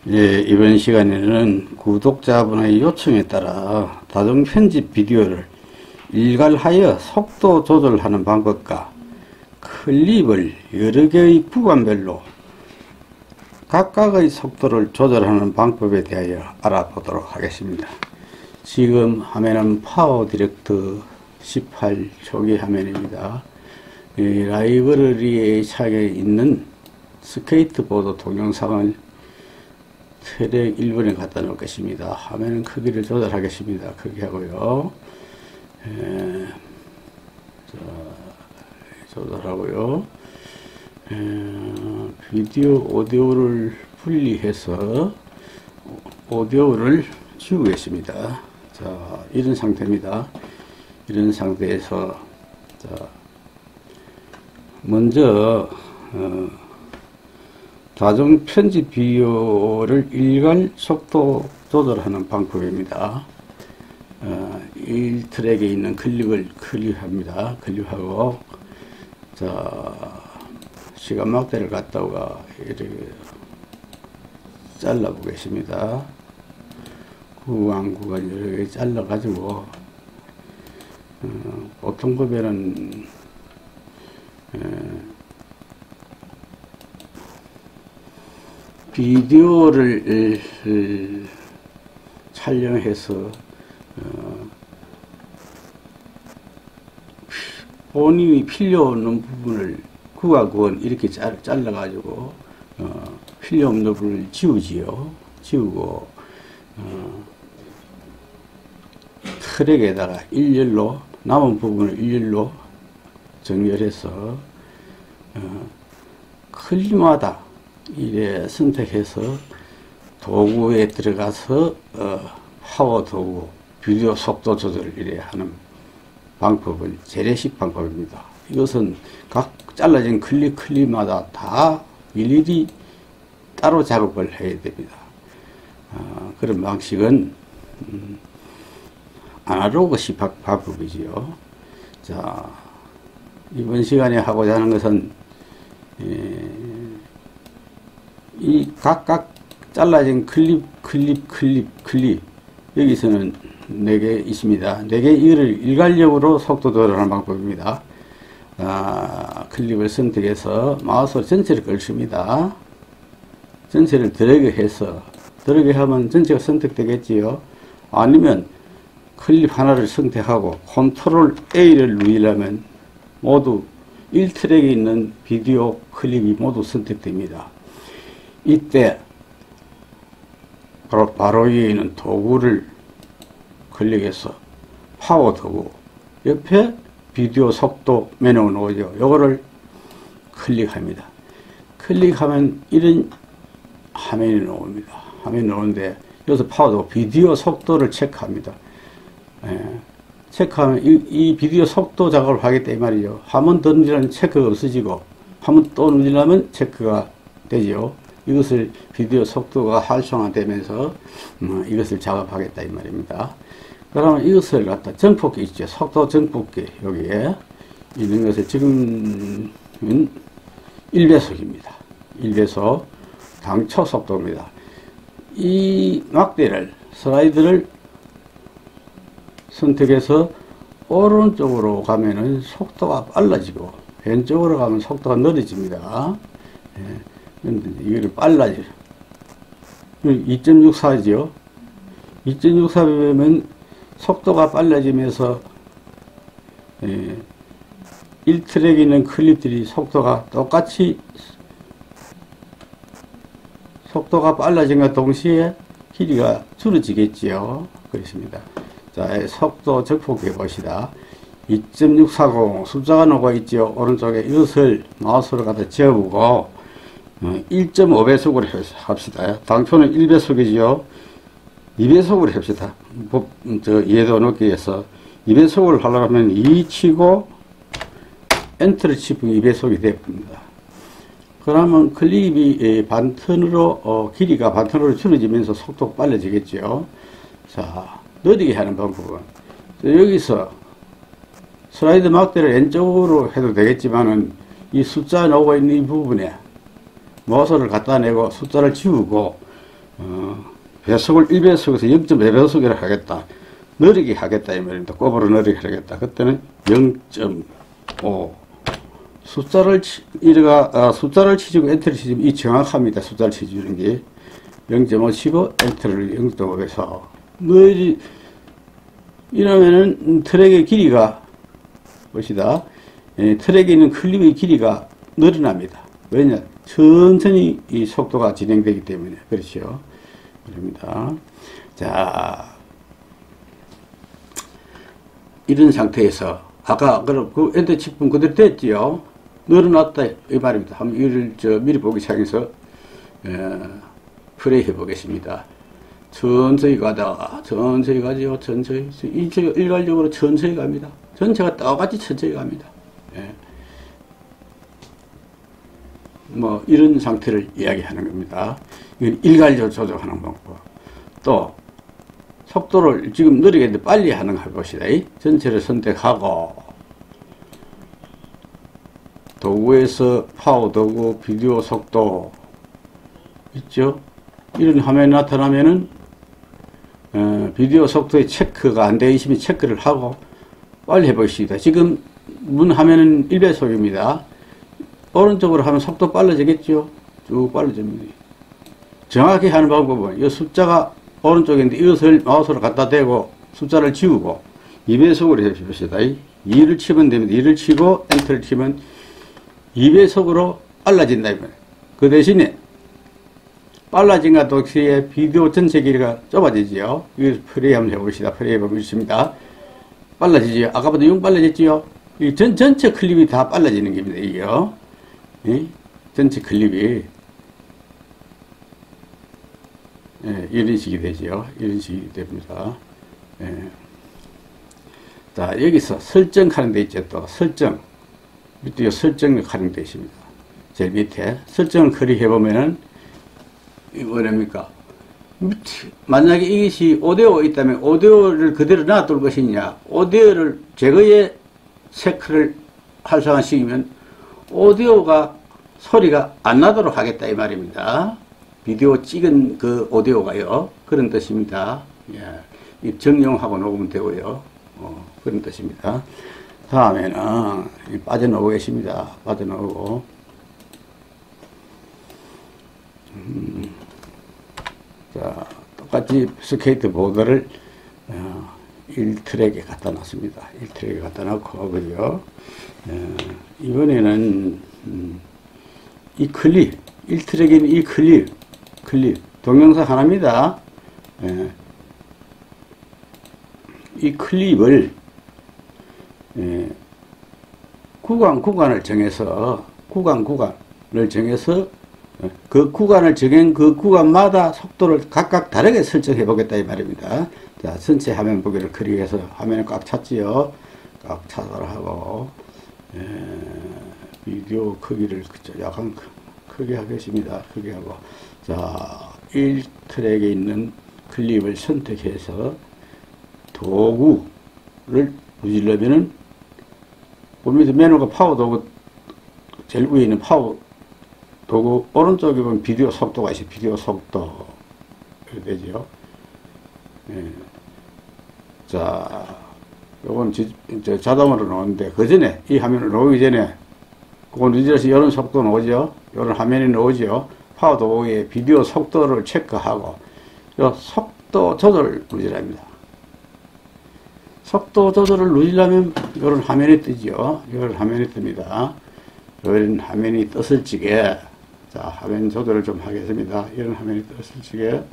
이번 시간에는 구독자분의 요청에 따라 다중 편집 비디오를 일괄하여 속도 조절하는 방법과 클립을 여러 개의 구간별로 각각의 속도를 조절하는 방법에 대하여 알아보도록 하겠습니다. 지금 화면은 파워 디렉터 18 초기 화면입니다. 라이브러리의 창에 있는 스케이트보드 동영상을 트랙 1번에 갖다 놓을 것입니다. 화면 크기를 조절하겠습니다. 크게 하고요. 조절하고요. 비디오 오디오를 분리해서 오디오를 지우겠습니다. 자, 이런 상태입니다. 이런 상태에서 자, 먼저 다중 편집 비디오를 일괄 속도 조절하는 방법입니다. 1트랙에 있는 클립을 클릭합니다. 클릭하고 자, 시간 막대를 갖다가 이렇게 잘라 보겠습니다. 구간 여러 개 잘라 가지고 보통 보면은 비디오를 촬영해서 본인이 필요 없는 부분을 구간 이렇게 잘라 가지고 필요 없는 부분을 지우지요. 지우고 트랙에다가 일렬로 남은 부분을 일렬로 정렬해서 클립마다 이래 선택해서 도구에 들어가서 파워 도구 비디오 속도 조절을 이래 하는 방법은 재래식 방법입니다. 이것은 각 잘라진 클립마다 다 일일이 따로 작업을 해야 됩니다. 그런 방식은 아날로그식 방법이지요. 자, 이번 시간에 하고자 하는 것은 이 각각 잘라진 클립 여기서는 4개 있습니다. 4개 이거를 일괄적으로 속도 조절하는 방법입니다. 클립을 선택해서 마우스로 전체를 걸습니다. 전체를 드래그해서 드래그하면 전체가 선택되겠지요. 아니면 클립 하나를 선택하고 컨트롤 A를 누르려면 모두 1트랙에 있는 비디오 클립이 모두 선택됩니다. 이때 바로 위에 있는 도구를 클릭해서 파워 도구 옆에 비디오 속도 메뉴가 나오죠. 요거를 클릭합니다. 클릭하면 이런 화면이 나옵니다. 화면이 나오는데 여기서 파워 도구 비디오 속도를 체크합니다. 체크하면 이 비디오 속도 작업을 하기 때문에 말이죠. 화면 더 누르면 체크가 없어지고 화면 또 누르면 체크가 되죠. 이것을 비디오 속도가 활성화되면서 이것을 작업하겠다 이 말입니다. 그러면 이것을 갖다 정폭기 있죠. 속도 정폭기 여기에 있는 것을 지금은 1배속입니다. 1배속 당초 속도입니다. 이 막대를 슬라이드를 선택해서 오른쪽으로 가면은 속도가 빨라지고 왼쪽으로 가면 속도가 느려집니다. 이거를 빨라져. 2.64죠. 2.64배면 속도가 빨라지면서 1트랙에 있는 클립들이 속도가 똑같이 속도가 빨라진과 동시에 길이가 줄어지겠지요. 그렇습니다. 자, 속도 적폭해 봅시다. 2.640 숫자가 나와 있죠. 오른쪽에 이것을 마우스로 갖다 지어보고 1.5배속으로 합시다. 당초는 1배속이지요. 2배속으로 합시다. 이해도 넣기 위해서 2배속을 하려면 2 치고 엔터를 치면 2배속이 됩니다. 그러면 클립이 반턴으로 길이가 반턴으로 줄어지면서 속도가 빨라지겠죠. 자, 느리게 하는 방법은 여기서 슬라이드 막대를 왼쪽으로 해도 되겠지만은 이 숫자 나오고 있는 이 부분에 마우스를 갖다 내고 숫자를 지우고 배속을 1배속에서 0.5배속이라 하겠다. 느리게 하겠다 이 말입니다. 꼽으로 느리게 하겠다. 그때는 0.5 숫자를 치주고 엔터를 치주면 이 정확합니다. 숫자를 치주는 게 0.5 치고 엔터를 0.5에서 느리 이러면은 트랙의 길이가 보시다. 트랙에 있는 클립의 길이가 늘어납니다. 왜냐? 천천히 이 속도가 진행되기 때문에 그렇죠. 그럽니다. 자, 이런 상태에서 아까 그 엔터 치면 그대로 됐지요. 늘어났다 이 말입니다. 한번 이를 미리 보기 시작해서 플레이 해 보겠습니다. 천천히 가다가 천천히 가지요. 천천히 일괄적으로 천천히 갑니다. 전체가 똑같이 천천히 갑니다. 뭐 이런 상태를 이야기하는 겁니다. 이건 일괄적으로 조정하는 방법. 또 속도를 지금 느리게 했는데 빨리 하는 거 해봅시다. 전체를 선택하고 도구에서 파워 도구 비디오 속도 있죠. 이런 화면이 나타나면은 비디오 속도의 체크가 안 되어 있으면 체크를 하고 빨리 해보십시다. 지금 문 화면은 1배속입니다. 오른쪽으로 하면 속도 빨라지겠죠. 쭉 빨라집니다. 정확히 하는 방법은 이 숫자가 오른쪽인데 이것을 마우스로 갖다 대고 숫자를 지우고 2배속으로 해봅시다. 2를 치면 됩니다. 2를 치고 엔터를 치면 2배속으로 빨라진다. 그 대신에 빨라진과 동시에 비디오 전체 길이가 좁아지지요. 이거 플레이 한번 해봅시다. 플레이 해보겠습니다. 빨라지지요. 아까보다 6 빨라졌지요. 이 전체 클립이 다 빨라지는 겁니다. 이게요. 전체 클립이 이런 식이 되죠. 이런 식이 됩니다. 자, 여기서 설정하는 데 있죠. 또 설정 밑에 설정을 하는 데 있습니다. 제일 밑에 설정을 클릭해 보면은 이거 뭐랍니까? 만약에 이것이 오디오 있다면 오디오를 그대로 놔둘 것이냐, 오디오를 제거해 체크를 활성화시키면 오디오가 소리가 안 나도록 하겠다 이 말입니다. 비디오 찍은 그 오디오가요. 그런 뜻입니다. 예. 정용하고 녹으면 되고요. 그런 뜻입니다. 다음에는 빠져나오고 계십니다. 빠져나오고 자, 똑같이 스케이트보드를 1트랙에 갖다 놨습니다. 1트랙에 갖다 놓고 그죠. 이번에는 이 클립 1트랙에는 이 클립 동영상 하나입니다. 이 클립을 구간을 정해서 그 구간을 정한 그 구간마다 속도를 각각 다르게 설정해 보겠다 이 말입니다. 자, 전체 화면 보기를 클릭해서 화면을 꽉 찼지요. 꽉 차도록 하고 비디오 크기를 약간 크게 하겠습니다. 크게 하고 자, 1트랙에 있는 클립을 선택해서 도구를 누르려면은 보면서 메뉴가 파워 도구 제일 위에 있는 파워 도구 오른쪽에 보면 비디오 속도가 있어요. 비디오 속도 이렇게 되죠. 자, 요건 자동으로 나오는데 그 전에 이 화면을 나오기 전에 그거 누르셔서 이런 속도 나오죠. 이런 화면이 나오죠. 파워 도구의 비디오 속도를 체크하고 요 속도 조절 누르랍니다. 속도 조절을 누르려면 이런 화면이 뜨죠. 이런 화면이 뜹니다. 이런 화면이 떴을 적에 자, 화면 조절을 좀 하겠습니다. 이런 화면이 떴을 적에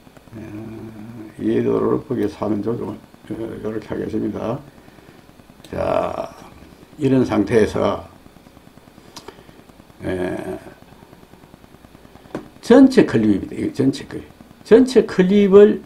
이해도를 높게 해서 화면 조절을 이렇게 하겠습니다. 자, 이런 상태에서 전체 클립입니다. 이거 전체 클립. 전체 클립을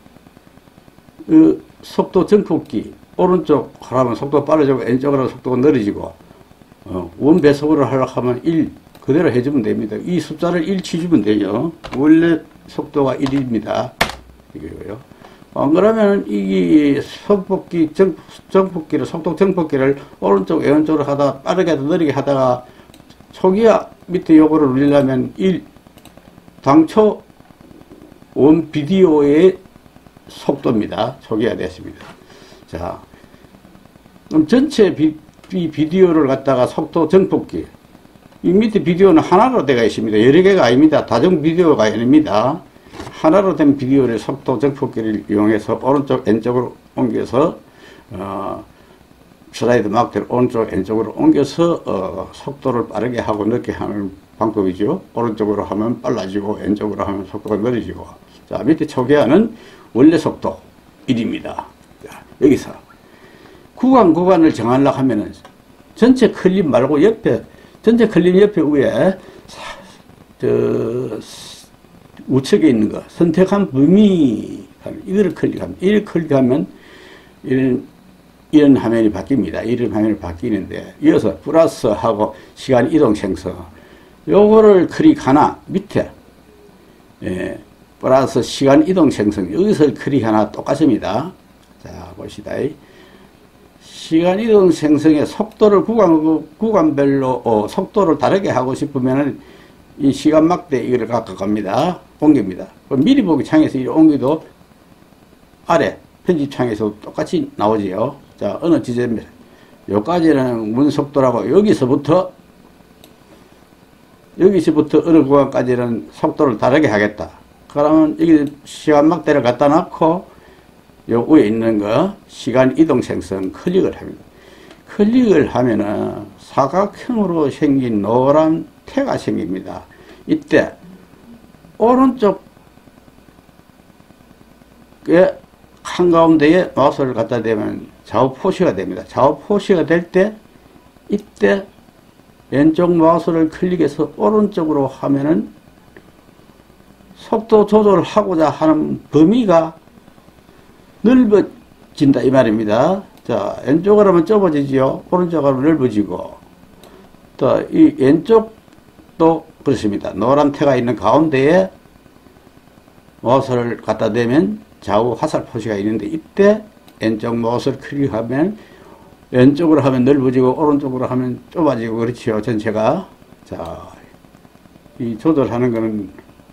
속도 정폭기 오른쪽 하라면 속도가 빨라지고 왼쪽으로 하면 속도가 느려지고 원배속으로 하려고 하면 1 그대로 해주면 됩니다. 이 숫자를 1 치주면 돼요. 원래 속도가 1입니다. 이거요. 안 그러면 이 속폭기 정폭기를 속도 정폭기를 오른쪽 왼쪽으로 하다가 빠르게 느리게 하다가 초기화 밑에 요거를 누르려면 당초 원 비디오의 속도입니다. 초기화됐습니다. 자, 그럼 전체 비디오를 갖다가 속도 정폭기. 이 밑에 비디오는 하나로 되어 있습니다. 여러 개가 아닙니다. 다중 비디오가 아닙니다. 하나로 된 비디오를 속도 정폭기를 이용해서 오른쪽 왼쪽으로 옮겨서 슬라이드 막대를 오른쪽 왼쪽으로 옮겨서 속도를 빠르게 하고 늦게 하는 방법이죠. 오른쪽으로 하면 빨라지고 왼쪽으로 하면 속도가 느려지고. 자, 밑에 초기화는 원래 속도 1입니다. 자, 여기서 구간을 정하려고 하면은 전체 클립 말고 옆에, 전체 클립 옆에 위에 우측에 있는 거 선택한 범위, 이거를 클릭합니다. 이를 클릭하면 이런 화면이 바뀝니다. 이런 화면이 바뀌는데, 이어서 플러스하고 시간 이동 생성, 요거를 클릭 하나, 밑에 플러스 시간 이동 생성, 여기서 클릭 하나 똑같습니다. 자, 보시다. 시간 이동 생성의 속도를 구간별로 속도를 다르게 하고 싶으면은 이 시간 막대 이거를 갖고 갑니다. 옮깁니다. 미리 보기 창에서 이렇게 옮기도 아래 편집 창에서 똑같이 나오지요. 자, 어느 지점입니다. 여기까지는 문 속도라고, 여기서부터 어느 구간까지는 속도를 다르게 하겠다. 그러면 여기 시간 막대를 갖다 놓고 요 위에 있는 거 시간 이동 생성 클릭을 합니다. 클릭을 하면은 사각형으로 생긴 노란 태가 생깁니다. 이때 오른쪽에 한가운데에 마우스를 갖다 대면 좌우 표시가 됩니다. 좌우 표시가 될 때 이때 왼쪽 마우스를 클릭해서 오른쪽으로 하면은 속도 조절을 하고자 하는 범위가 넓어진다 이 말입니다. 자, 왼쪽으로 하면 좁아지지요. 오른쪽으로 하면 넓어지고, 또 이 왼쪽도 그렇습니다. 노란 태가 있는 가운데에 마우스를 갖다 대면 좌우 화살 표시가 있는데, 이때 왼쪽 마우스를 클릭하면 왼쪽으로 하면 넓어지고 오른쪽으로 하면 좁아지고 그렇지요. 전체가. 자, 이 조절하는 거는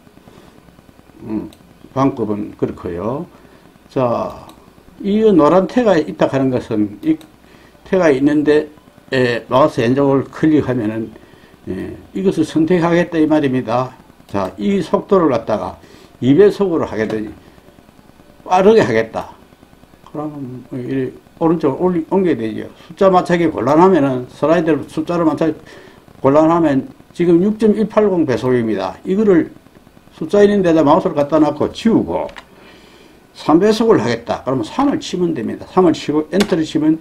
방법은 그렇고요. 자, 이 노란 태가 있다 하는 것은 이 태가 있는데 마우스 왼쪽을 클릭하면은 이것을 선택하겠다 이 말입니다. 자, 이 속도를 갖다가 2배속으로 하겠더니 빠르게 하겠다. 그러면 오른쪽으로 옮겨야 되죠. 숫자 맞추기 곤란하면은 슬라이드를 숫자로 맞추기 곤란하면 지금 6.180 배속입니다. 이거를 숫자 있는 데다 마우스를 갖다 놓고 지우고 3배속을 하겠다. 그러면 3을 치면 됩니다. 3을 치고 엔터를 치면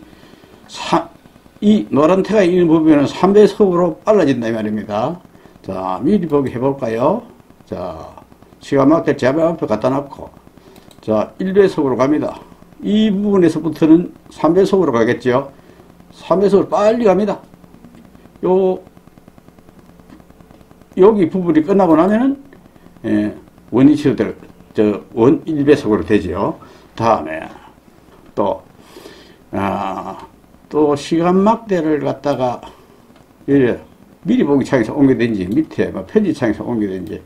이 노란 태가 있는 부분은 3배속으로 빨라진다 이 말입니다. 자, 미리 보기 해볼까요? 자, 시간 막대 제압 앞에 갖다 놓고, 자, 1배속으로 갑니다. 이 부분에서부터는 3배속으로 가겠죠. 3배속으로 빨리 갑니다. 여기 부분이 끝나고 나면은 원위치로 원 1배속으로 되죠. 다음에 또 시간 막대를 갖다가 미리 보기 창에서 옮겨든지 밑에 편집 창에서 옮겨든지,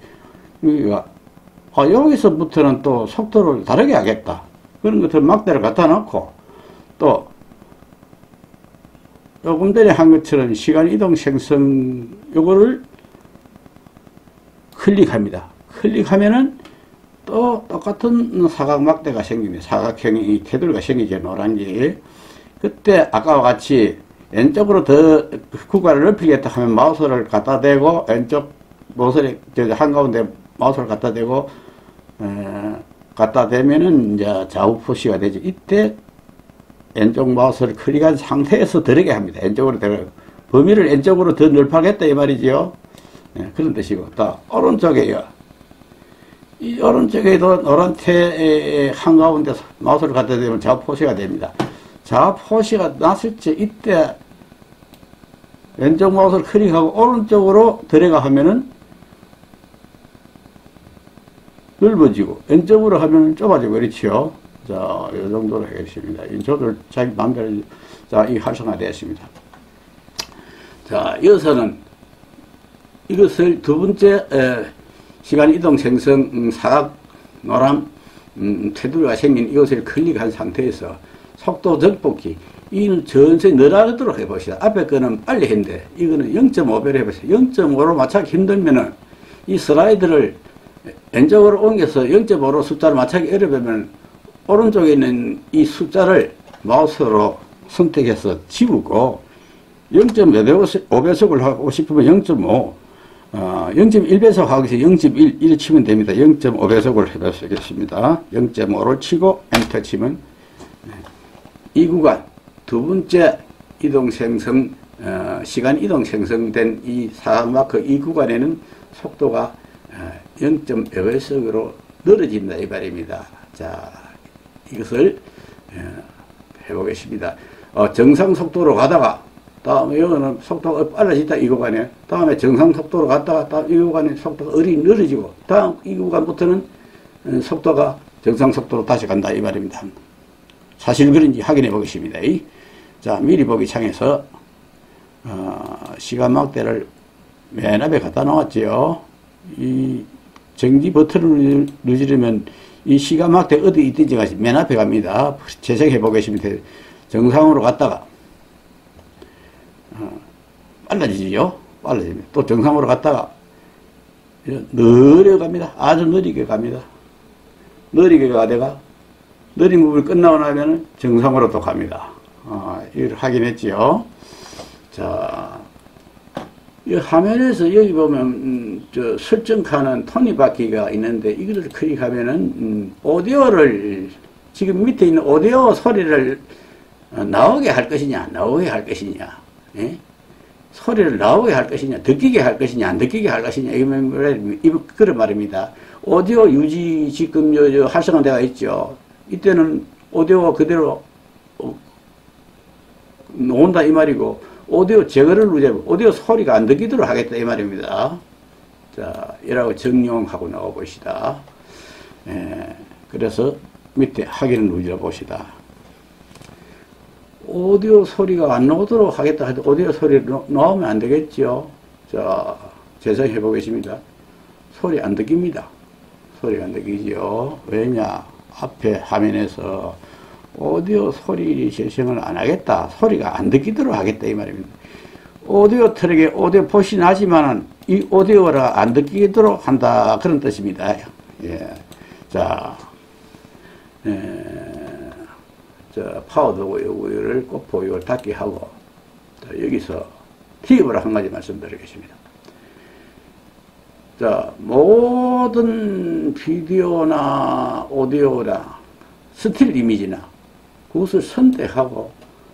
여기서부터는 또 속도를 다르게 하겠다. 그런 것들 막대를 갖다 놓고, 또 조금 전에 한 것처럼 시간 이동 생성 요거를 클릭합니다. 클릭하면은 또 똑같은 사각 막대가 생깁니다. 사각형이 테두리가 생기죠. 노란지. 그때 아까와 같이 왼쪽으로 더 구간을 넓히겠다 하면 마우스를 갖다 대고, 왼쪽 마우스를 한가운데 마우스를 갖다 대고 갖다 대면은 이제 좌우 표시가 되죠. 이때 왼쪽 마우스를 클릭한 상태에서 들어게 합니다. 왼쪽으로 들어, 범위를 왼쪽으로 더 넓하겠다 이 말이죠. 그런 뜻이고, 또 오른쪽에요. 이 오른쪽에도 노란 태의 한가운데 마우스를 갖다 대면 좌우 표시가 됩니다. 좌우 표시가 났을 때 이때 왼쪽 마우스를 클릭하고 오른쪽으로 들어가 하면은 넓어지고, 왼쪽으로 하면 좁아지고 그렇지요. 자, 이 정도로 하겠습니다. 이 조절 자기 마음대로, 자, 이 활성화되었습니다. 자, 이어서는 이것을 두 번째 시간 이동 생성 사각 노란 테두리가 생긴 이것을 클릭한 상태에서 속도 적복기 이는 전체 늘어나도록 해봅시다. 앞에 거는 빨리 했는데 이거는 0.5배로 해보세요. 0.5로 맞추기 힘들면은 이 슬라이드를 왼쪽으로 옮겨서 0.5로 숫자를 맞추기 어려우면 오른쪽에 있는 이 숫자를 마우스로 선택해서 지우고 0.5배속을 하고 싶으면 0.5, 0.1배속 하기 위해서 0.1 이렇게 치면 됩니다. 0.5배속을 해보겠습니다. 0.5를 치고 엔터 치면 이 구간 두 번째 이동 생성, 시간 이동 생성된 이 사마크 이 구간에는 속도가 0.5배속으로 늘어진다 이 말입니다. 자, 이것을 해보겠습니다. 정상 속도로 가다가 다음에 이거는 속도가 빨라진다 이 구간에 다음에 정상 속도로 갔다가 다음 이 구간에 속도가 느려지고 다음 이 구간부터는 속도가 정상 속도로 다시 간다 이 말입니다. 사실 그런지 확인해 보겠습니다. 자, 미리 보기 창에서 시간 막대를 맨 앞에 갖다 놓았지요. 이 정지 버튼을 누르면 이 시간 막대 어디 있든지가 맨 앞에 갑니다. 재생해 보겠습니다. 정상으로 갔다가 빨라지죠. 빨라집니다. 또 정상으로 갔다가 느려 갑니다. 아주 느리게 갑니다. 느리게 가다가 느린 부분이 끝나고 나면 정상으로 또 갑니다. 이걸 확인했지요. 자, 이 화면에서 여기 보면 저 설정하는 톱니바퀴가 있는데 이거를 클릭하면은 오디오를 지금 밑에 있는 오디오 소리를 나오게 할 것이냐 안 나오게 할 것이냐, 예? 소리를 나오게 할 것이냐 듣기게 할 것이냐 안 듣기게 할 것이냐 이거 그런 말입니다. 오디오 유지 지금 저 활성화되어 있죠. 이때는 오디오가 그대로 나온다 이 말이고 오디오 제거를 누르면 오디오 소리가 안 들리도록 하겠다 이 말입니다. 자, 이라고 정리하고 나와 봅시다. 그래서 밑에 확인을 눌러 봅시다. 오디오 소리가 안 나오도록 하겠다 해도 오디오 소리 나오면 안 되겠죠. 자, 재생해 보겠습니다. 소리 안 들립니다. 소리가 안 들리죠. 왜냐? 앞에 화면에서 오디오 소리 재생을 안 하겠다. 소리가 안 들리도록 하겠다 이 말입니다. 오디오 트랙에 오디오 폿이 나지만은 이 오디오가 안 들리도록 한다 그런 뜻입니다. 예. 자, 자 파워도구 요구를 꼭 보유를 닫기 하고 자, 여기서 팁을 한 가지 말씀드리겠습니다. 자, 모든 비디오나 오디오나 스틸 이미지나 그것을 선택하고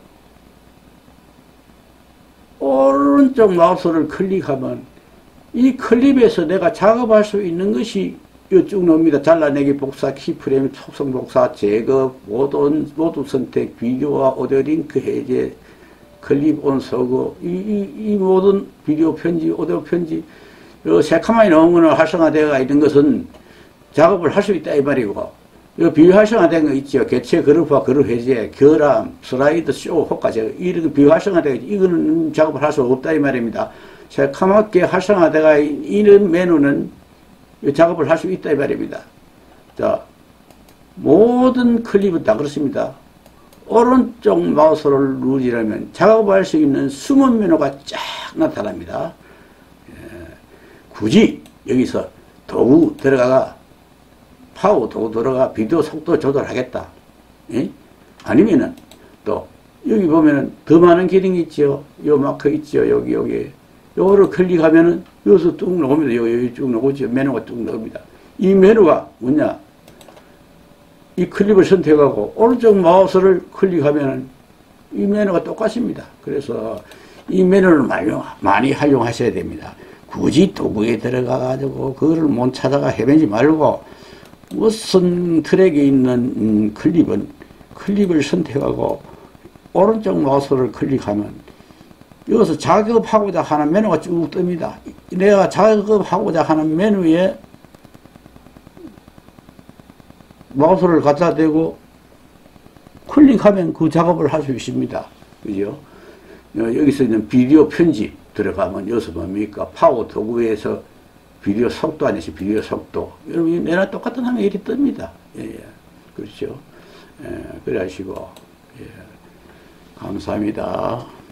오른쪽 마우스를 클릭하면 이 클립에서 내가 작업할 수 있는 것이 쭉 나옵니다. 잘라내기, 복사, 키프레임, 속성 복사, 제거, 모두 선택, 비디오와 오디오 링크 해제, 클립 온 서거, 이 모든 비디오 편지, 오디오 편지, 새카만이 나온 거는 활성화되어 있는 것은 작업을 할 수 있다 이 말이고, 비활성화된 거 있죠. 개체 그룹화, 그룹 해제, 결함, 슬라이드, 쇼, 효과 제거, 이런 비활성화되어 있죠. 이거는 작업을 할 수 없다 이 말입니다. 새카맣게 활성화되어 있는 메뉴는 작업을 할 수 있다 이 말입니다. 자, 모든 클립은 다 그렇습니다. 오른쪽 마우스를 누르면 작업할 수 있는 숨은 메뉴가 쫙 나타납니다. 굳이 여기서 도구 들어가가 파워 도구 들어가 비디오 속도 조절하겠다. 예? 아니면은 또 여기 보면은 더 많은 기능이 있죠. 요 마크 있죠. 여기 요거를 클릭하면은 여기서 쭉 나옵니다. 여기 쭉 나오죠. 메뉴가 쭉 나옵니다. 이 메뉴가 뭐냐? 이 클립을 선택하고 오른쪽 마우스를 클릭하면은 이 메뉴가 똑같습니다. 그래서 이 메뉴를 많이 활용하셔야 됩니다. 굳이 도구에 들어가가지고 그거를 못 찾아가 헤매지 말고 무슨 트랙에 있는 클립을 선택하고 오른쪽 마우스를 클릭하면 여기서 작업하고자 하는 메뉴가 쭉 뜹니다. 내가 작업하고자 하는 메뉴에 마우스를 갖다 대고 클릭하면 그 작업을 할 수 있습니다. 그죠? 여기서 있는 비디오 편집 들어가면 여기서 뭡니까? 파워 도구에서 비디오 속도 아니시 비디오 속도. 여러분, 내나 똑같은 하면 이렇게 뜹니다. 예, 예. 그렇죠. 예, 그래 하시고, 예. 감사합니다.